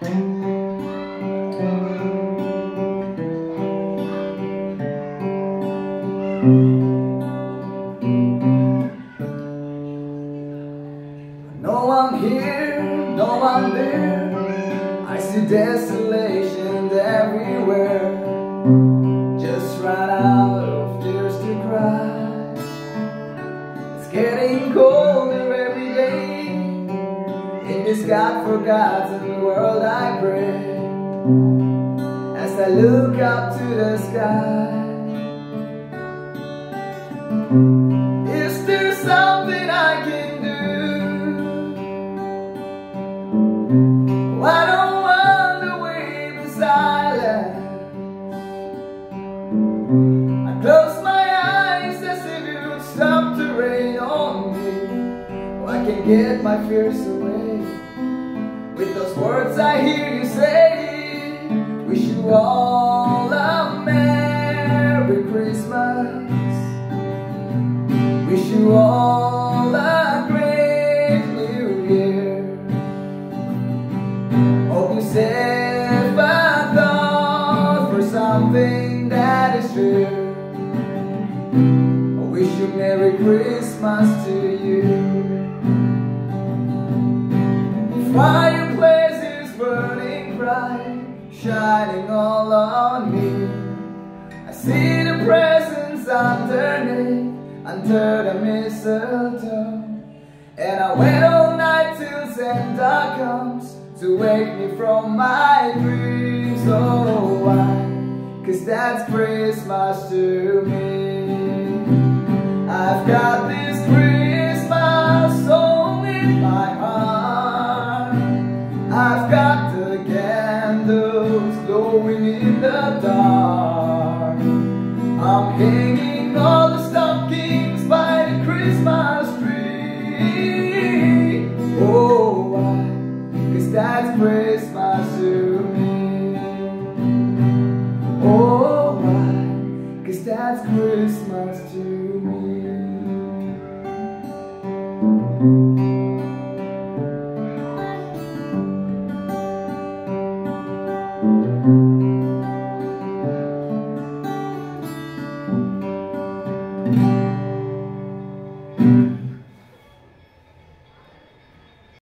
No one here, no one there. I see desolation everywhere. Just ran out of tears to cry. It's getting colder every day. In this God-forgotten world I pray, as I look up to the sky. Is there something I can do? I don't want to wait in silence. I close my eyes as if you'd stop to rain on me. Oh, I can get my fears away with those words I hear you say. Wish you all a Merry Christmas. Wish you all a great New Year. Hope you save a thought for something that is true. I wish you Merry Christmas to you. The fireplace is burning bright, shining all on me. I see the presents underneath, under the mistletoe. And I wait all night till Santa comes to wake me from my dreams. Oh, why? 'Cause that's Christmas to me. I've got this Christmas song in my heart. I've got the candles glowing in the dark. I'm hanging all the stockings by the Christmas tree. Oh, why? 'Cause that's Christmas to me. Oh, why? 'Cause that's Christmas to me.